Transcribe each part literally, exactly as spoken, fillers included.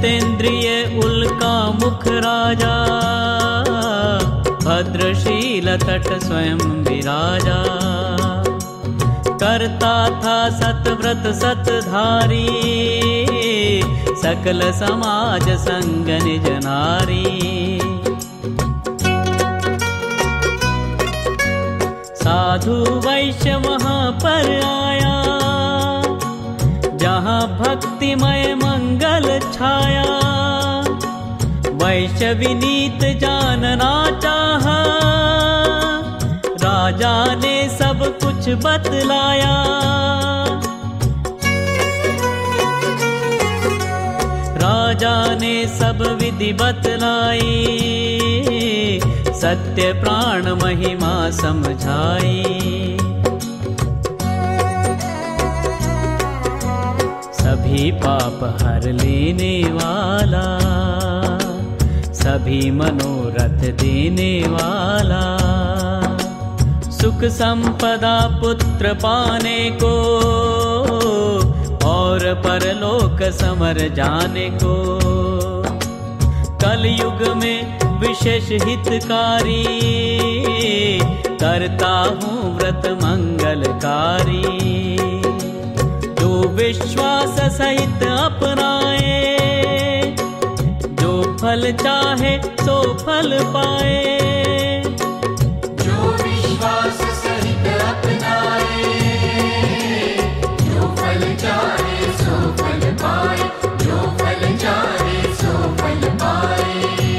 जितेंद्रिय उल्का मुख राजा, भद्रशील तट स्वयं विराजा। करता था सतव्रत सतधारी, सकल समाज संग निज नारी। साधु वैश्य वहाँ पर आया, जहाँ भक्तिमय मंगल छाया। वैश्य विनीत जानना चाहा, राजा ने सब कुछ बतलाया। राजा ने सब विधि बतलाई, सत्य प्राण महिमा समझाई। सभी पाप हर लेने वाला, सभी मनोरथ देने वाला। सुख संपदा पुत्र पाने को, और परलोक समर जाने को। कलयुग में विशेष हितकारी, करता हूँ व्रत मंगलकारी। जो विश्वास सहित अपनाए, जो फल चाहे सो फल पाए। जो विश्वास सहित अपनाए, जो फल चाहे सो फल पाए। जो फल चाहे सो फल पाए।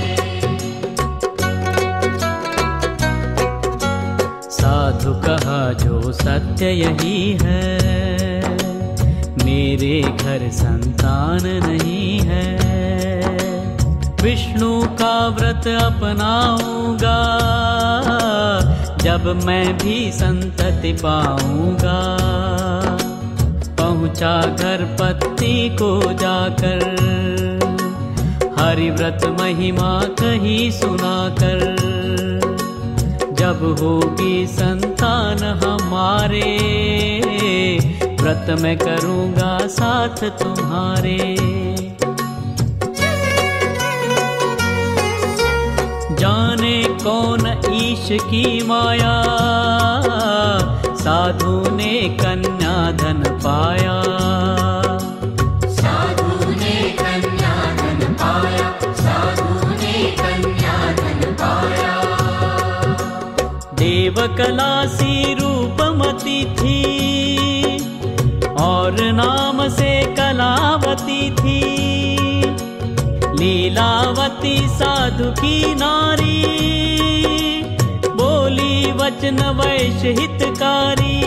साधु कहा जो सत्य यही है, मेरे घर संतान नहीं है। विष्णु का व्रत अपनाऊंगा, जब मैं भी संतति पाऊंगा। पहुंचा घर पत्नी को जाकर, हरि व्रत महिमा कही सुनाकर। जब होगी संतान हमारे, व्रत मैं करूंगा साथ तुम्हारे। जाने कौन ईश की माया, साधु ने कन्या धन पाया। साधु ने कन्या धन पाया। साधु ने कन्या धन पाया। देवकलासी रूपमती थी, और नाम से कलावती थी। लीलावती साधु की नारी, बोली वचन वैश्य हितकारी।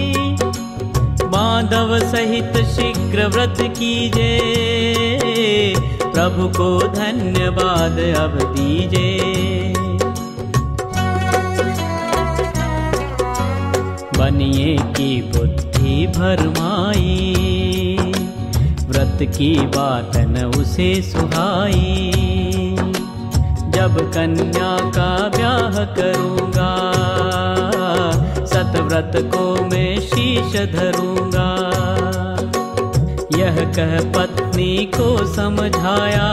माधव सहित शीघ्र व्रत कीजे, प्रभु को धन्यवाद अब दीजे। बनिए की बुद्धि भरमाई, व्रत की बात न उसे सुहाई। जब कन्या का ब्याह करूंगा, सतव्रत को मैं शीश धरूंगा। यह कह पत्नी को समझाया,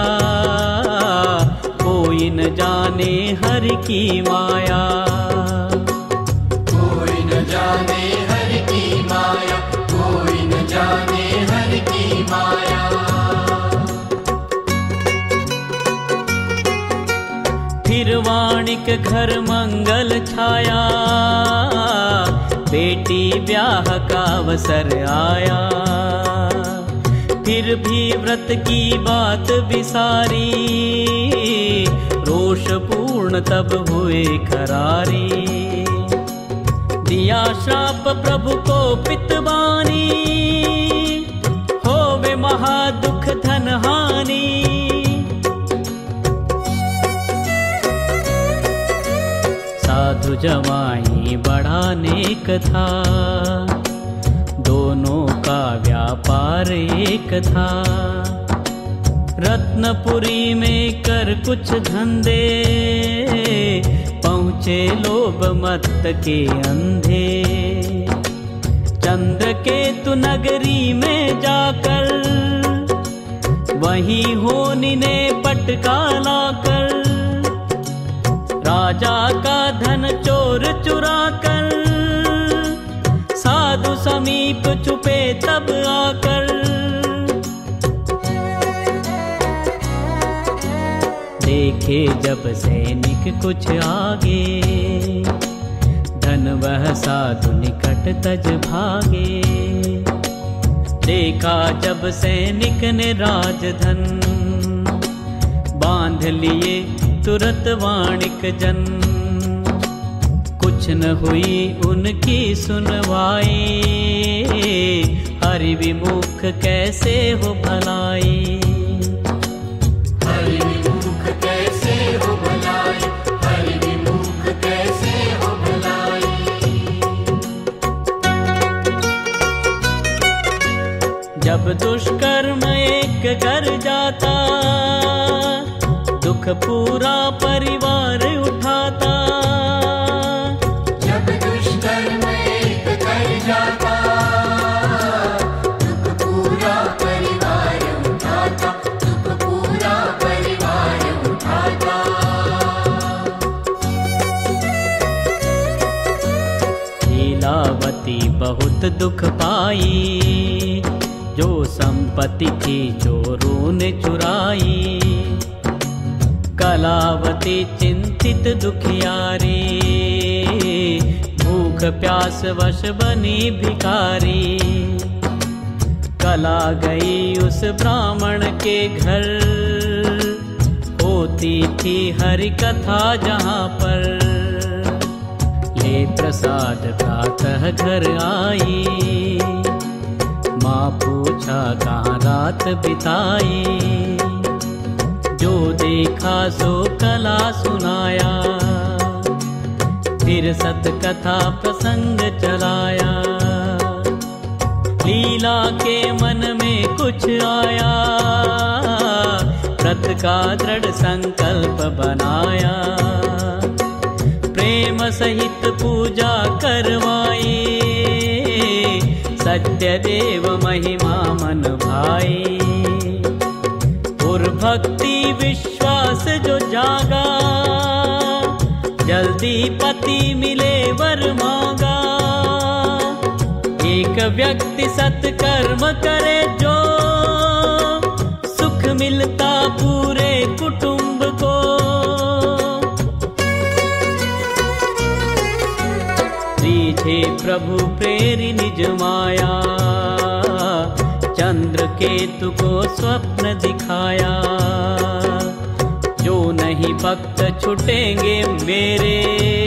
कोई न जाने हरि की माया। कोई न जाने हरि की माया। कोई न जाने हरि की माया। फिर वाणिक घर मंगल छाया, बेटी ब्याह का अवसर आया। फिर भी व्रत की बात बिसारी, रोष पूर्ण तब हुए करारी। दिया श्राप प्रभु को पितवानी, होवे महादुख धन हानि। साधु जमाई बड़ा नेक था, दोनों का व्यापार एक था। रत्नपुरी में कर कुछ धंधे, पहुँचे लोभ मत के अंधे। चंद्रकेतु नगरी में जाकर, वहीं होनी ने पटका लाकर राजा का धन चोर चुरा कर साधु समीप छुपे तब आकर देखे जब सैनिक कुछ आगे धन वह साधु निकट तज भागे। देखा जब सैनिक ने राजधन बांध लिए तुरत वाणिक जन कुछ न हुई उनकी सुनवाई हरि विमुख कैसे हो भलाई। हरि विमुख कैसे हो भलाई हरि विमुख कैसे हो भलाई। जब दुष्कर्म एक कर जाता दुख पूरा परिवार उठाता। जब दुष्कर्म एक कर जाता दुख पूरा परिवार उठाता दुख पूरा परिवार उठाता। लीलावती बहुत दुख पाई जो संपत्ति थी चोरों ने चुराई। कलावती चिंतित दुखियारी भूख प्यास वश बनी भिखारी। कला गई उस ब्राह्मण के घर होती थी हरि कथा जहाँ पर। ले प्रसाद प्रातः घर आई माँ पूछा कहाँ रात बिताई। जो देखा सो कला सुनाया फिर सत कथा प्रसंग चलाया। लीला के मन में कुछ आया व्रत का दृढ़ संकल्प बनाया। प्रेम सहित पूजा करवाई सत्य देव महिमा मन भाई। और भक्ति विश्वास जो जागा जल्दी पति मिले वर मांगा। एक व्यक्ति सत्कर्म करे जो सुख मिलता पूरे कुटुंब को। रीझे प्रभु प्रेरि निज माया चंद्र केतु को स्वप्न दिखाया। जो नहीं भक्त छुटेंगे मेरे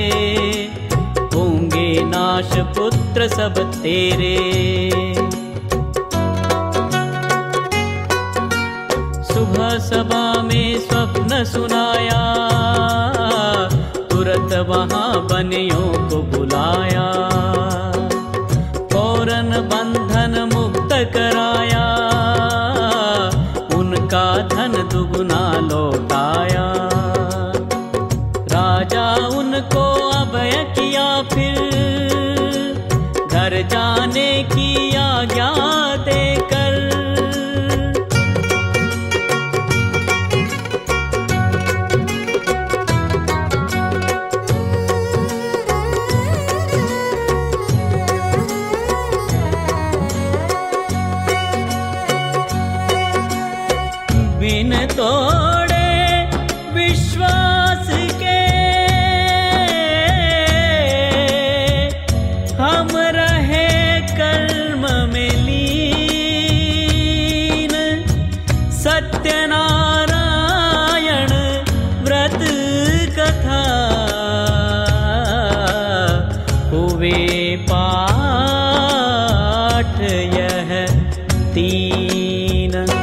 होंगे नाश पुत्र सब तेरे। सुबह सभा में स्वप्न सुनाया तुरंत वहां बनियों को बुलाया। फौरन बंधन मुक्त कराया उनका धन दुगुना लौटाया। राजा उनको अभय किया फिर घर जाने की आज्ञा देकर। बिन तोड़े विश्वास के हम रहे कर्म में लीन। सत्यनारायण व्रत कथा हुए पाठ यह तीन।